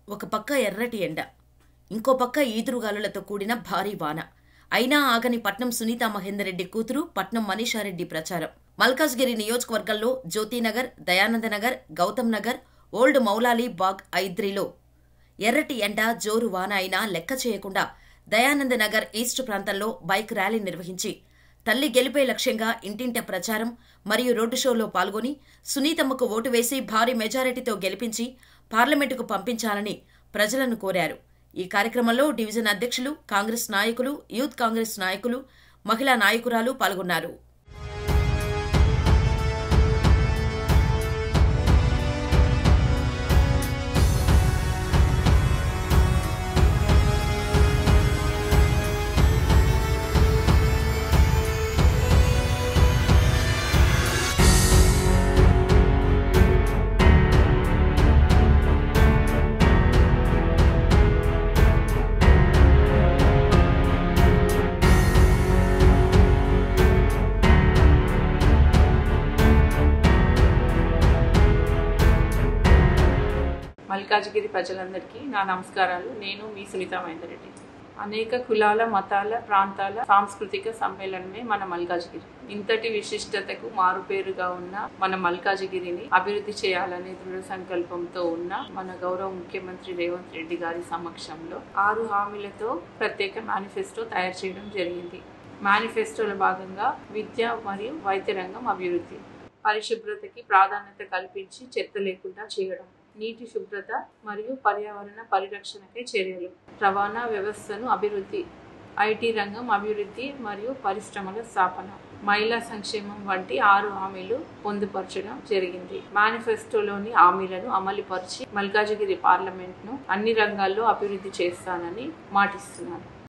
ఒక పక్క ఎర్రటి ఎండ, ఇంకో పక్క ఈదురుగాలులతో కూడిన భారీ వాన. అయినా ఆగని పట్నం సునీతా మహేందర్ రెడ్డి కూతురు పట్నం మనీషారెడ్డి ప్రచారం. మల్కాజ్గిరి నియోజకవర్గంలో జ్యోతినగర్, దయానందనగర్, గౌతమ్ నగర్, ఓల్డ్ మౌలాలి బాగ్ ఐద్రిలో ఎర్రటి ఎండ, జోరు వాన అయినా లెక్క చేయకుండా దయానందనగర్ ఈస్ట్ ప్రాంతంలో బైక్ ర్యాలీ నిర్వహించి తల్లి గెలిపే లక్ష్యంగా ఇంటింట ప్రచారం మరియు రోడ్డు షోలో పాల్గొని సునీతమ్మకు ఓటు వేసి భారీ మెజారిటీతో గెలిపించి పార్లమెంటుకు పంపించాలని ప్రజలను కోరారు. ఈ కార్యక్రమంలో డివిజన్ అధ్యక్షులు, కాంగ్రెస్ నాయకులు, యూత్ కాంగ్రెస్ నాయకులు, మహిళా నాయకురాలు పాల్గొన్నారు. మల్కాజ్గిరి ప్రజలందరికీ నా నమస్కారాలు. నేను మీ సునీతా మహేందర్ రెడ్డి. అనేక కులాల, మతాల, ప్రాంతాల సాంస్కృతిక సమ్మేళనమే మన మల్కాజ్గిరి. ఇంతటి విశిష్టతకు మారుపేరుగా ఉన్న మన మల్కాజ్గిరిని అభివృద్ధి చేయాలనే దృఢ సంకల్పంతో ఉన్న మన గౌరవ ముఖ్యమంత్రి రేవంత్ రెడ్డి గారి సమక్షంలో 6 హామీలతో ప్రత్యేక మేనిఫెస్టో తయారు చేయడం జరిగింది. మేనిఫెస్టోలో భాగంగా విద్య మరియు వైద్య రంగం అభివృద్ధి, పరిశుభ్రతకి ప్రాధాన్యత కల్పించి చెత్త లేకుండా చేయడం, నీటి శుభ్రత మరియు పర్యావరణ పరిరక్షణకై చర్యలు, రవాణా వ్యవస్థను అభివృద్ధి, ఐటీ రంగం అభివృద్ధి మరియు పరిశ్రమల స్థాపన, మహిళా సంక్షేమం వంటి 6 హామీలు పొందుపరచడం జరిగింది. మేనిఫెస్టోలోని హామీలను అమలుపరిచి మల్కాజ్గిరి పార్లమెంట్ను అన్ని రంగాల్లో అభివృద్ధి చేస్తానని మాటిస్తున్నాను.